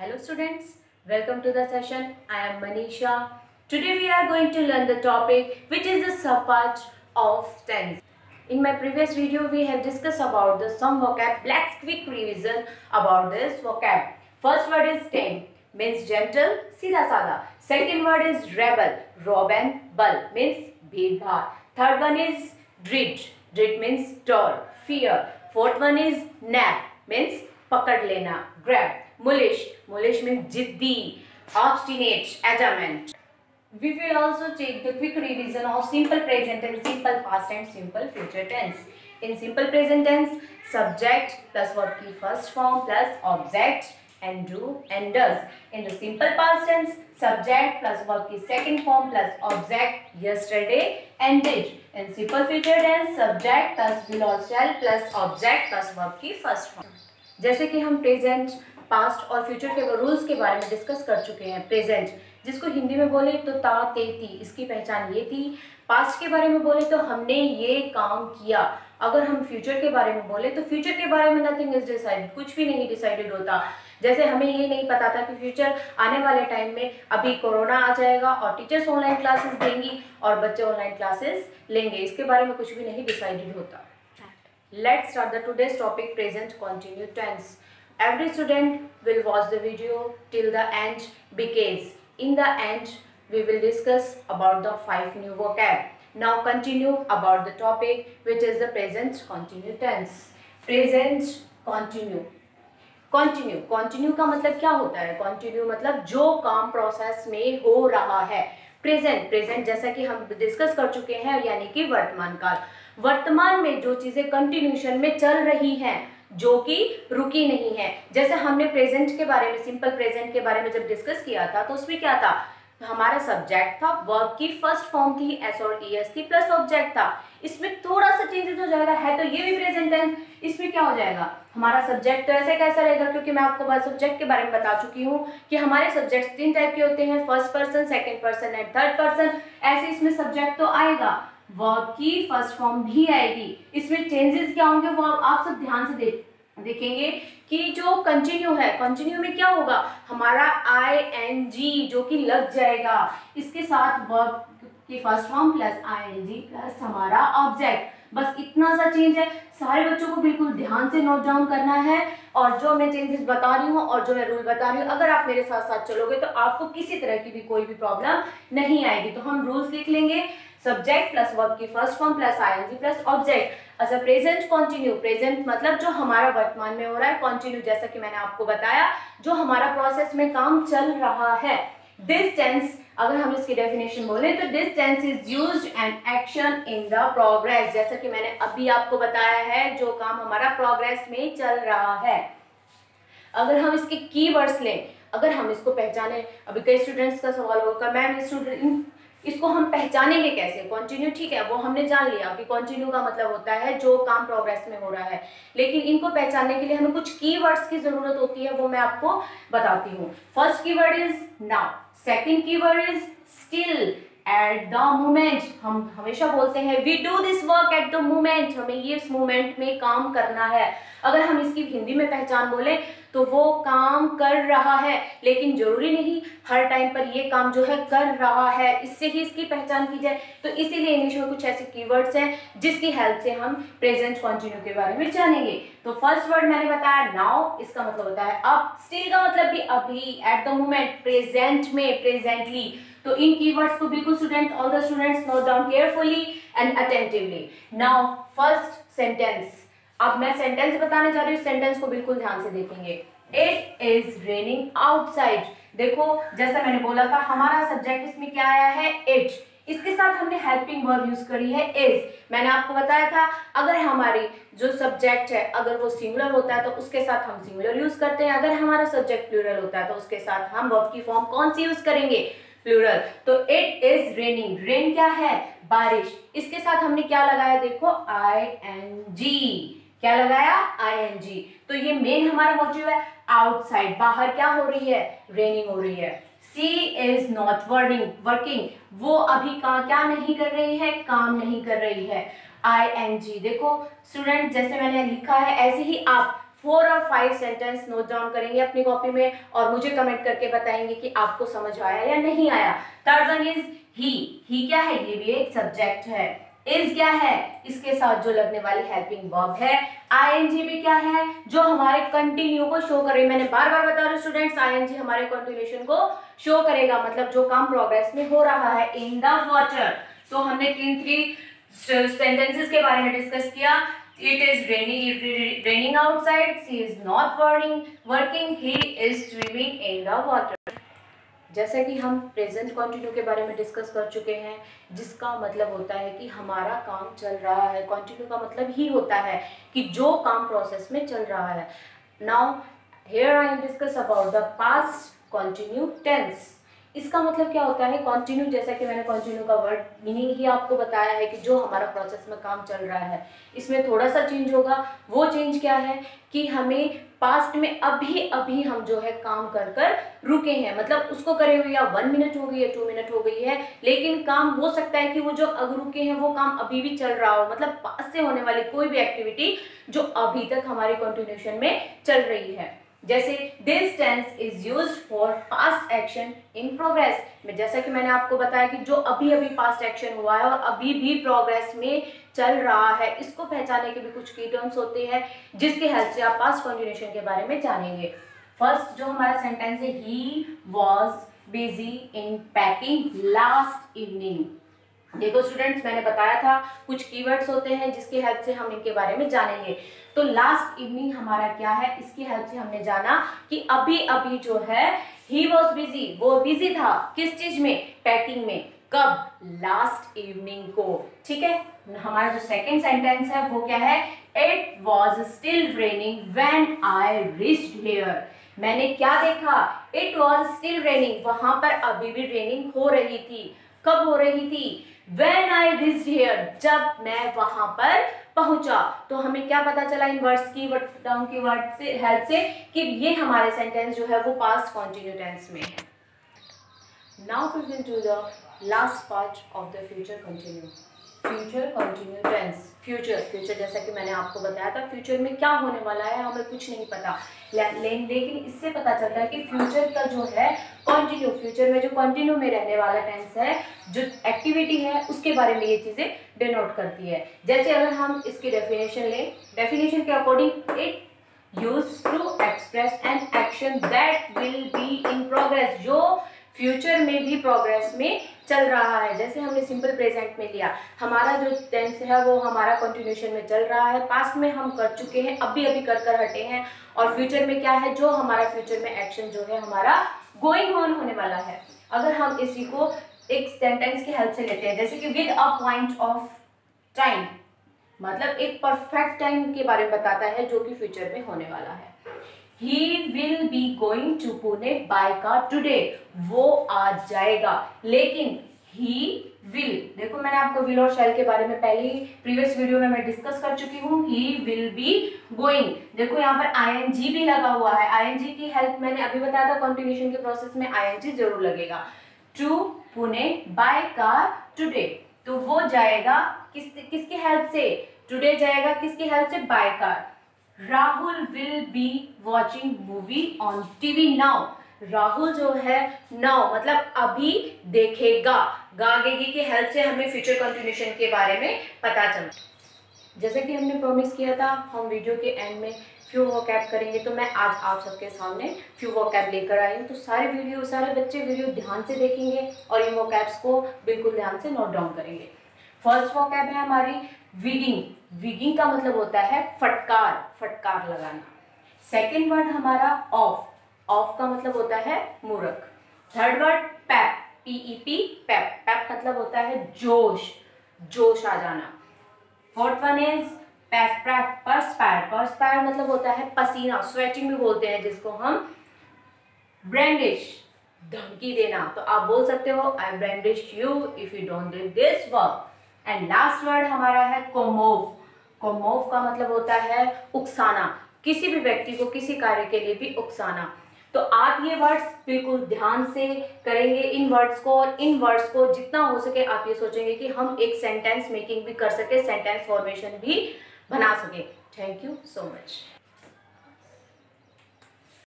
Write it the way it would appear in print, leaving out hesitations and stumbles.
Hello students, welcome to the session. I am Manisha. Today we are going to learn the topic which is the subpart of tense. In my previous video we have discussed about the some vocab. Let's quick revision about this vocab. First word is tame, means gentle, सीधा साधा. Second word is rebel, rob and bull, means भेद भार. Third one is dread, dread means tall, fear. Fourth one is nab, means पकड़ लेना, grab. Mullish, mullish means जिद्दी, obstinate, adamant. We will also take the quick revision of simple present tense, simple past and simple future tense. In simple present tense, subject plus verb की first form plus object and do and does. In the simple past tense, subject plus verb की second form plus object yesterday and did. In simple future tense, subject plus will or shall plus object plus verb की first form. जैसे कि हम present, past और future के rules के बारे में डिस्कस कर चुके हैं. प्रेजेंट जिसको हिंदी में बोले तो ता ते ती, इसकी पहचान ये थी. पास्ट के बारे में बोले तो हमने ये काम किया. अगर हम फ्यूचर के बारे में बोले तो फ्यूचर के बारे में नथिंग इज डिसाइडेड, कुछ भी नहीं डिसाइडेड होता. जैसे हमें ये नहीं पता था कि फ्यूचर आने वाले टाइम में अभी कोरोना आ जाएगा और टीचर्स ऑनलाइन क्लासेस देंगी और बच्चे ऑनलाइन क्लासेस लेंगे, इसके बारे में कुछ भी नहीं डिसाइडेड होता. Let's start the today's topic, present continuous tense. Every student will watch the video till the end because in the end we will discuss about the 5 new vocab. Now continue about the topic which is the present continuous tense. Present continue. Continue का मतलब क्या होता है? Continue मतलब जो काम process में हो रहा है. प्रेजेंट जैसा कि हम डिस्कस कर चुके हैं, यानी कि वर्तमान काल. वर्तमान में जो चीजें कंटिन्यूशन में चल रही हैं, जो कि रुकी नहीं है. जैसे हमने प्रेजेंट के बारे में, सिंपल प्रेजेंट के बारे में जब डिस्कस किया था तो उसमें क्या था, हमारा सब्जेक्ट था, वर्ब की फर्स्ट फॉर्म थी, एस और ईएस थी, प्लस ऑब्जेक्ट था. इसमें थोड़ा सा चेंजेस हो जाएगा, है तो ये भी प्रेजेंट टेंस. इसमें क्या हो जाएगा, हमारा सब्जेक्ट तो ऐसे कैसा रहेगा, क्योंकि मैं आपको सब्जेक्ट के बारे में बता चुकी हूँ कि हमारे सब्जेक्ट 3 टाइप के होते हैं, first person, second person and third person. ऐसे इसमें सब्जेक्ट तो आएगा, वर्ब की फर्स्ट फॉर्म भी आएगी. इसमें चेंजेस क्या होंगे वो आप सब ध्यान से देखेंगे कि जो कंटिन्यू है, कंटिन्यू में क्या होगा, हमारा ing जो कि लग जाएगा इसके साथ वर्ब की first form plus ing plus हमारा ऑब्जेक्ट. बस इतना सा चेंज है. सारे बच्चों को बिल्कुल ध्यान से नोट डाउन करना है और जो मैं चेंजेस बता रही हूँ और जो मैं रूल बता रही हूँ, अगर आप मेरे साथ साथ चलोगे तो आपको किसी तरह की भी कोई भी प्रॉब्लम नहीं आएगी. तो हम रूल्स लिख लेंगे, सब्जेक्ट प्लस वर्ब की first form plus ing plus object. अच्छा, प्रेजेंट कंटिन्यू, प्रेजेंट मतलब जो हमारा वर्तमान में हो रहा है, कंटिन्यू जैसा कि मैंने आपको बताया जो हमारा प्रोसेस में काम चल रहा है. दिस टेंस, अगर हम इसकी डेफिनेशन बोले तो this tense is used an action in the progress. जैसा कि मैंने अभी आपको बताया है, जो काम हमारा प्रोग्रेस में चल रहा है. अगर हम इसके कीवर्ड्स लें, अगर हम इसको पहचाने, अभी कई स्टूडेंट्स का सवाल होगा मैम इसको हम पहचानेंगे कैसे. कंटिन्यू ठीक है, वो हमने जान लिया कि कंटिन्यू का मतलब होता है जो काम प्रोग्रेस में हो रहा है, लेकिन इनको पहचानने के लिए हमें कुछ कीवर्ड्स की जरूरत होती है, वो मैं आपको बताती हूँ. First keyword is now, second keyword is still, at the moment. हम हमेशा बोलते हैं we do this work at the moment, हमें ये इस मोमेंट में काम करना है. अगर हम इसकी हिंदी में पहचान बोले तो वो काम कर रहा है, लेकिन जरूरी नहीं हर टाइम पर ये काम जो है कर रहा है, इससे ही इसकी पहचान की जाए. तो इसीलिए इंग्लिश में कुछ ऐसे कीवर्ड्स हैं जिसकी हेल्प से हम प्रेजेंट कंटिन्यू के बारे में जानेंगे. तो फर्स्ट वर्ड मैंने बताया नाउ, इसका मतलब होता है अब. स्टिल का मतलब भी अभी, एट द मोमेंट प्रेजेंट में, प्रेजेंटली. तो इन कीवर्ड्स को बिल्कुल student, all the students note down carefully and attentively. Now first sentence, अब मैं सेंटेंस बताने जा रही हूँ, सेंटेंस को बिल्कुल ध्यान से देखेंगे. It is raining outside. देखो जैसा मैंने बोला था, हमारा सब्जेक्ट इसमें क्या आया है, इट. इसके साथ हमने हेल्पिंग वर्ब यूज करी है इज. मैंने आपको बताया था अगर हमारी जो सब्जेक्ट है अगर वो सिंगुलर होता है तो उसके साथ हम सिंगुलर यूज करते हैं, अगर हमारा सब्जेक्ट प्लूरल होता है तो उसके साथ हम वर्ब की फॉर्म कौन सी यूज करेंगे, प्लूरल. तो इट इज रेनिंग, रेन क्या है, बारिश. इसके साथ हमने क्या लगाया, देखो ing. क्या लगाया, ing. तो ये मेन हमारा मोटिव है. आउटसाइड, बाहर क्या हो रही है, रेनिंग हो रही है. सी इज नॉट वर्किंग, वो अभी क्या नहीं कर रही है, काम नहीं कर रही है. ing, देखो स्टूडेंट जैसे मैंने लिखा है ऐसे ही आप 4 और 5 सेंटेंस नोट डाउन करेंगे अपनी कॉपी में और मुझे कमेंट करके बताएंगे कि आपको समझ आया या नहीं आया। थर्ड वन इज ही क्या है, ये भी एक सब्जेक्ट है। इज क्या है, इसके साथ जो लगने वाली हेल्पिंग वर्ब है। आईएनजी भी क्या है, जो हमारे कंटिन्यू को शो करे। मैंने बार बार बता रही हूँ स्टूडेंट्स, आईएनजी हमारे कंटिन्यूएशन को शो करेगा, मतलब जो काम प्रोग्रेस में हो रहा है। इन द वाटर, तो हमने 3 सेंटेंसेस के बारे में डिस्कस किया। It is raining outside. She is not working. He is swimming in the water. जैसा कि हम प्रेजेंट कंटिन्यू के बारे में डिस्कस कर चुके हैं, जिसका मतलब होता है कि हमारा काम चल रहा है। कंटिन्यू का मतलब ही होता है कि जो काम प्रोसेस में चल रहा है। Now here I am discuss about the past continue tense. इसका मतलब क्या होता है कंटिन्यू, जैसा कि मैंने कंटिन्यू का वर्ड मीनिंग ही आपको बताया है कि जो हमारा प्रोसेस में काम चल रहा है। इसमें थोड़ा सा चेंज होगा। वो चेंज क्या है कि हमें पास्ट में अभी अभी हम जो है काम कर कर रुके हैं, मतलब उसको करे हुए या 1 मिनट हो गई है, 2 मिनट हो गई है, लेकिन काम हो सकता है कि वो जो अब रुके हैं वो काम अभी भी चल रहा हो, मतलब पास्ट से होने वाली कोई भी एक्टिविटी जो अभी तक हमारी कंटिन्यूएशन में चल रही है। जैसे this tense is used for past action in progress में, जैसा कि मैंने आपको बताया कि जो अभी अभी पास्ट एक्शन हुआ है और अभी भी प्रोग्रेस में चल रहा है, इसको पहचानने के भी कुछ की टर्म्स होते हैं जिसके हेल्प से आप पास्ट कंटिन्यूएशन के बारे में जानेंगे। फर्स्ट जो हमारा सेंटेंस है, he was busy in packing last evening. देखो स्टूडेंट्स, मैंने बताया था कुछ कीवर्ड्स होते हैं जिसकी हेल्प से हम इनके बारे में जानेंगे। तो लास्ट इवनिंग हमारा क्या है, इसकी हेल्प से हमने जाना कि अभी अभी जो है ही वॉज बिजी, वो बिजी था किस चीज में, पैकिंग में। कब, लास्ट इवनिंग को। ठीक है, हमारा जो सेकेंड सेंटेंस है वो क्या है, it was still raining when I reached here. मैंने क्या देखा, इट वॉज स्टिल रेनिंग, वहां पर अभी भी रेनिंग हो रही थी। कब हो रही थी, When I reached here, जब मैं वहां पर पहुंचा। तो हमें क्या पता चला इन वर्ड्स की टर्म की वर्ड से हेल्प से कि ये हमारे सेंटेंस जो है वो पास्ट कंटिन्यू टेंस में है। Now we will do the last part of the future continue. Future continue tense. Future जैसा कि मैंने आपको बताया था, फ्यूचर में क्या होने वाला है हमें कुछ नहीं पता, लेकिन इससे पता चलता है कि फ्यूचर का जो है कंटिन्यू, फ्यूचर में जो कंटिन्यू में रहने वाला टेंस है, जो एक्टिविटी है, उसके बारे में ये चीजें डिनोट करती है। जैसे अगर हम इसकी डेफिनेशन लें, डेफिनेशन के according it used to express an action that will be in progress, जो फ्यूचर में भी प्रोग्रेस में चल रहा है। जैसे हमने सिंपल प्रेजेंट में लिया, हमारा जो टेंस है वो हमारा कंटिन्यूएशन में चल रहा है, पास्ट में हम कर चुके हैं, अभी अभी कर हटे हैं, और फ्यूचर में क्या है, जो हमारा फ्यूचर में एक्शन जो है हमारा गोइंग ऑन होने वाला है। अगर हम इसी को एक सेंटेंस की हेल्प से लेते हैं, जैसे कि with a point of time, मतलब एक परफेक्ट टाइम के बारे में बताता है जो कि फ्यूचर में होने वाला है। He will be going to Pune by car today, वो आज जाएगा, लेकिन he will, देखो मैंने आपको will और shall के बारे में पहले ही प्रीवियस वीडियो में मैं डिस्कस कर चुकी हूँ। he will be going, देखो यहाँ पर ing भी लगा हुआ है, ing की हेल्प मैंने अभी बताया था, कंटिन्यूएशन के प्रोसेस में ing जरूर लगेगा। to Pune by car today, तो वो जाएगा किसकी हेल्प से, today जाएगा किसकी हेल्प से, by car। Rahul will be watching movie on TV now, Rahul जो है नाउ मतलब अभी देखेगा, गागेगी की हेल्प से हमें फ्यूचर कंटिन्यूएशन के बारे में पता चला। जैसे कि हमने प्रॉमिस किया था हम वीडियो के एंड में फ्यू वोकैब करेंगे, तो मैं आज आप सबके सामने फ्यू वोकैब लेकर आई हूँ। तो सारे बच्चे वीडियो ध्यान से देखेंगे और इन वोकैब्स को बिल्कुल ध्यान से नोट डाउन करेंगे। फर्स्ट वोकैब है हमारी विगिंग, विगिंग का मतलब होता है फटकार लगाना। सेकेंड वर्ड हमारा ऑफ, ऑफ का मतलब होता है मूर्ख। Third word pep, P E P, pep, pep मतलब होता है जोश आ जाना। Fourth one is perspire, perspire मतलब होता है पसीना, स्वेटिंग भी बोलते हैं जिसको हम। ब्रेंडिश, धमकी देना, तो आप बोल सकते हो I brandish you if you don't do this work. And last word हमारा है कोमोव, कोमोव का मतलब होता है उकसाना, किसी भी व्यक्ति को किसी कार्य के लिए भी उकसाना। तो आप ये वर्ड्स बिल्कुल ध्यान से करेंगे इन वर्ड्स को, और इन वर्ड्स को जितना हो सके आप ये सोचेंगे कि हम एक सेंटेंस मेकिंग भी कर सके, सेंटेंस फॉर्मेशन भी बना सके। Thank you so much.